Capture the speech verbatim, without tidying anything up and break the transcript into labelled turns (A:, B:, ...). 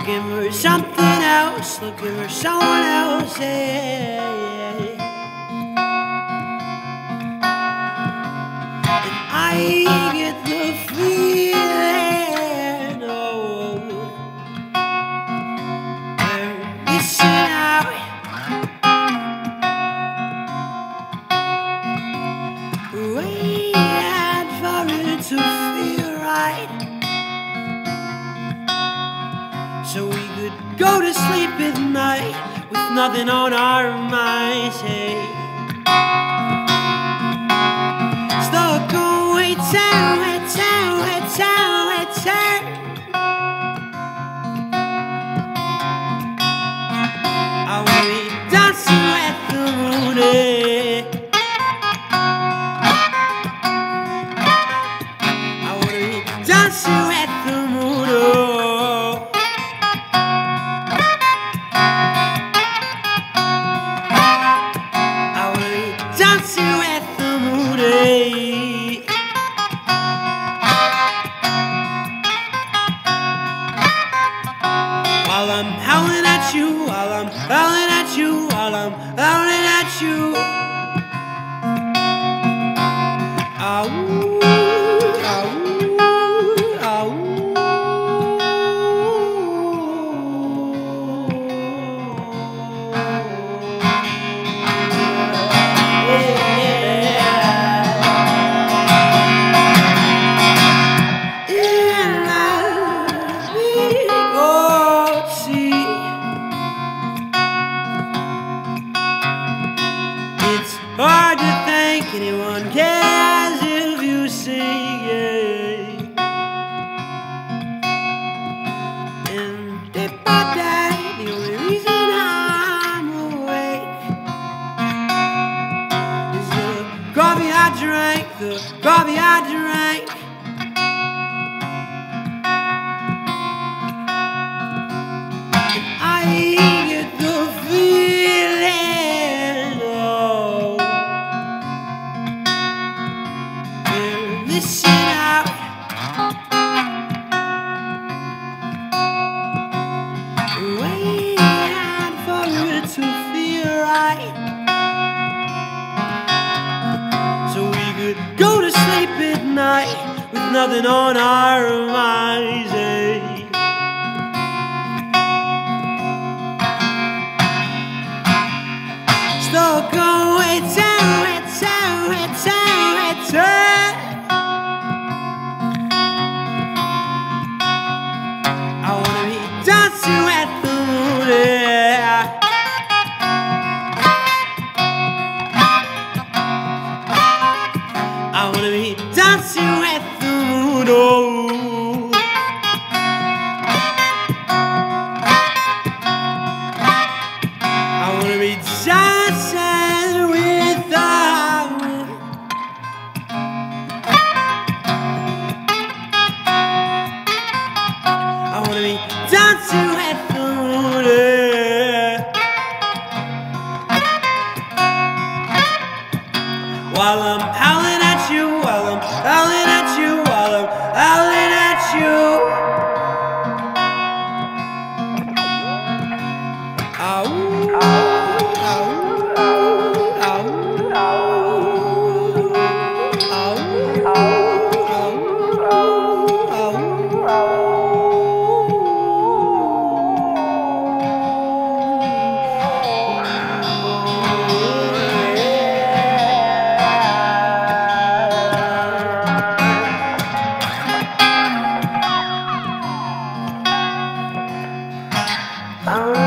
A: looking for something else, looking for someone else, yeah. And I get the feeling, oh, they're missing out, waiting for it to feel right, so we could go to sleep at night with nothing on our minds, hey. Stuck on way down, way down, way down, way down. I wanna be dancing with the moon, hey. I wanna be dancing with the moon, oh. Dancing with the moon, eh? While I'm howling at you, while I'm howling at you, while I'm howling at you. Ah, ooh, ah, ooh, ah, ooh. It's hard to think anyone cares if you sing, yeah. And day by day, the only reason I'm awake is the coffee I drank, the coffee I drank. And I get the feeling, oh, missing out, waiting for it to feel right, so we could go to sleep at night with nothing on our minds, eh? Stuck on way down, way down, way down, way down. I wanna be dancing with the moon, yeah. I wanna be dancing with the moon, oh. I wanna be dancing with the moon. I wanna be dancing with the moon, yeah. While I'm howling at you, while I'm howling at you, while I'm howling at you. Ah, ooh, ah, ooh, ah, ooh, ah, ooh, ah, ooh, ah, ooh, ah, ooh. I